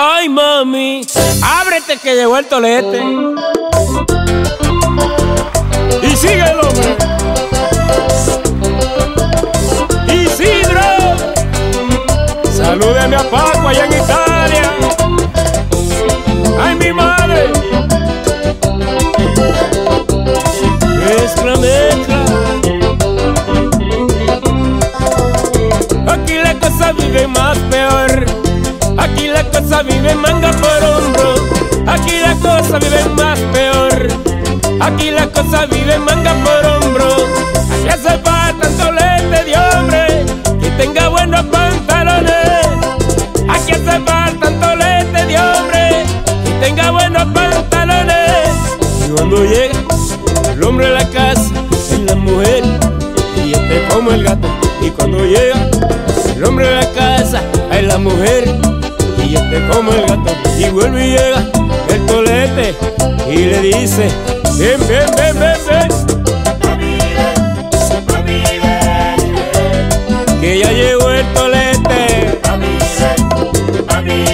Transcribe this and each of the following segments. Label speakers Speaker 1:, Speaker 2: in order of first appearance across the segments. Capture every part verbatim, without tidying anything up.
Speaker 1: Ay, mami, ábrete que llegó el tolete. Y sigue el hombre. Isidro, salúdeme a Paco allá en Italia. Ay, mi madre. Mezcla, mezcla. Aquí la cosa vive más peor. Aquí la cosa vive manga por hombro. Aquí la cosa vive más peor. Aquí la cosa vive manga por hombro. Aquí hace falta un tolete de hombre que tenga buenos pantalones. Aquí hace falta un tolete de hombre que tenga buenos pantalones. Y cuando llega el hombre a la casa, es la mujer y este como el gato. Y cuando llega el hombre a la casa, es la mujer y este como el gato. Y vuelve y llega el tolete y le dice: ven, ven, ven, ven, ven.
Speaker 2: Mami, ven, mami, ven,
Speaker 1: Que ya llegó el tolete.
Speaker 2: mami, ven, mami,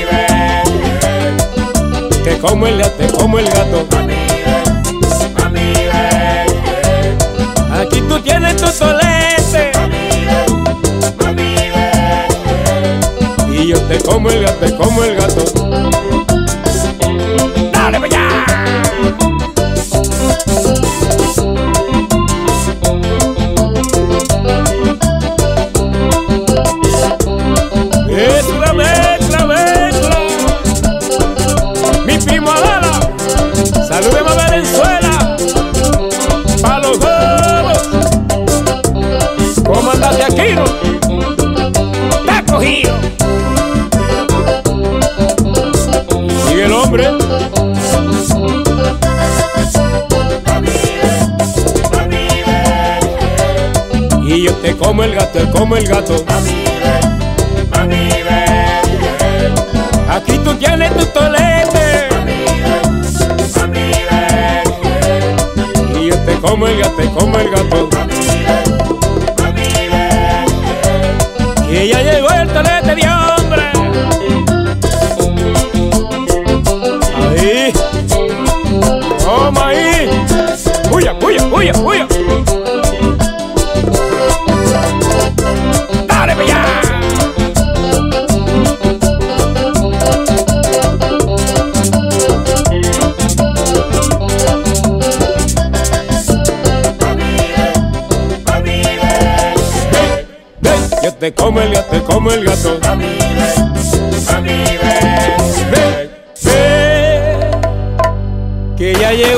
Speaker 2: ven,
Speaker 1: Que como el gato, que como el gato.
Speaker 2: mami, ven, mami, ven,
Speaker 1: Aquí tú tienes tu tolete
Speaker 2: mami, ven, mami, ven,
Speaker 1: y yo te como el gato, te como el gato.
Speaker 2: dale para allá.
Speaker 1: Mezcla, mezcla, mezcla. Mi primo Adala, salúdeme a Venezuela. Pa' los huevos. Comandante Aquino,
Speaker 2: Está cogido.
Speaker 1: sigue el hombre.
Speaker 2: Mami, ven, mami, ven,
Speaker 1: Y yo te como el gato, te como el gato.
Speaker 2: mami, ven, mami, ven,
Speaker 1: Aquí tú tienes tu tolete
Speaker 2: mami, ven, mami, ven,
Speaker 1: y yo te como el gato, te como el gato.
Speaker 2: mami, ven, mami, ven,
Speaker 1: Que ya llegó el tolete de hombre. Ahí, toma ahí. Puya, puya, puya, puya.
Speaker 2: dale para allá. Mami, ven, mami, ven,
Speaker 1: Ven, yo te como el gato, te como el gato.
Speaker 2: mami, ven, mami, ven,
Speaker 1: Ven, ven, que ya llegó